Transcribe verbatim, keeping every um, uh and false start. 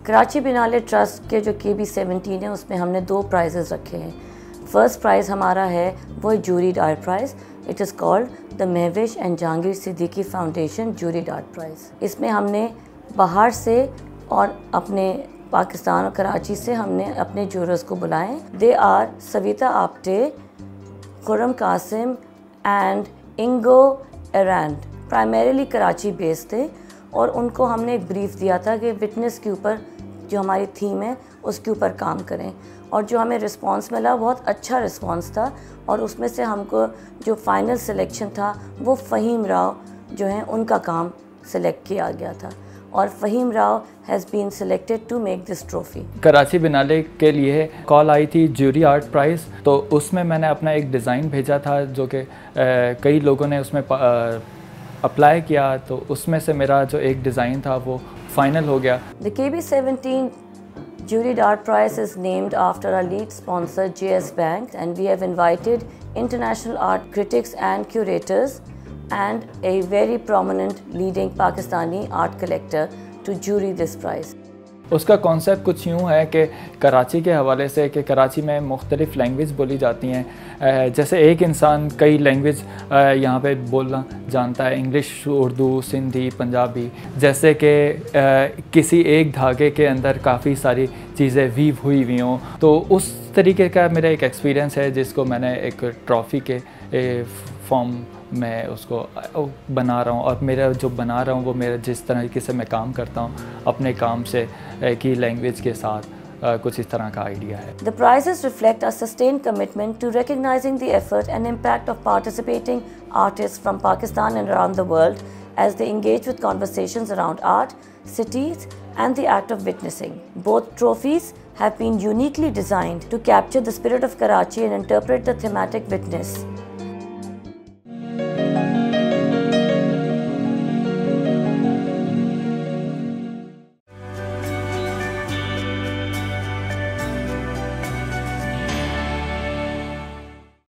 Karachi बिनाले trust के जो के बी सेवनटीन है उसमें हमने दो प्राइजेज़ रखे हैं। फर्स्ट प्राइज़ हमारा है वो juried art prize. It is called the Mahvish and Jahangir Siddiqui Foundation juried art prize. इसमें हमने बाहर से और अपने पाकिस्तान और कराची से हमने अपने जूरर्स को बुलाए। They are Savita Apte, Khurram Qasim and Ingo Arend. Primarily Karachi based थे और उनको हमने एक ब्रीफ दिया था कि विटनेस के ऊपर जो हमारी थीम है उसके ऊपर काम करें, और जो हमें रिस्पांस मिला बहुत अच्छा रिस्पांस था। और उसमें से हमको जो फाइनल सिलेक्शन था वो फ़हीम राव जो हैं उनका काम सिलेक्ट किया गया था, और Faheem Rao has been selected to make this trophy. Karachi Biennale के लिए कॉल आई थी जूरी आर्ट प्राइज़, तो उसमें मैंने अपना एक डिज़ाइन भेजा था जो कि कई लोगों ने उसमें अप्लाई किया, तो उसमें से मेरा जो एक डिज़ाइन था वो फाइनल हो गया। The K B seventeen Juried Art Prize is named after our lead sponsor J S Bank, and we have invited international art critics and curators and a very prominent leading Pakistani art collector to jury this prize. उसका concept कुछ यूँ है कि कराची के हवाले से कि कराची में मुख्तलिफ़ लैंग्वेज बोली जाती हैं। जैसे एक इंसान कई लैंग्वेज यहाँ पे बोलना जानता है, इंग्लिश, उर्दू, सिंधी, पंजाबी। जैसे कि किसी एक धागे के अंदर काफ़ी सारी चीज़ें वीव हुई हुई हों, तो उस तरीके का मेरा एक एक्सपीरियंस है जिसको मैंने एक ट्रॉफ़ी के फॉर्म मैं उसको बना रहा हूँ। और मेरा जो बना रहा हूँ वो मेरा जिस तरीके से मैं काम करता हूँ अपने काम से की लैंग्वेज के साथ कुछ इस तरह का आइडिया है। The prizes reflect our sustained commitment to recognizing the effort and impact of participating artists from Pakistan and around the world as they engage with conversations around art, cities and the act of witnessing. Both trophies have been uniquely designed to capture the spirit of Karachi and interpret the thematic witness.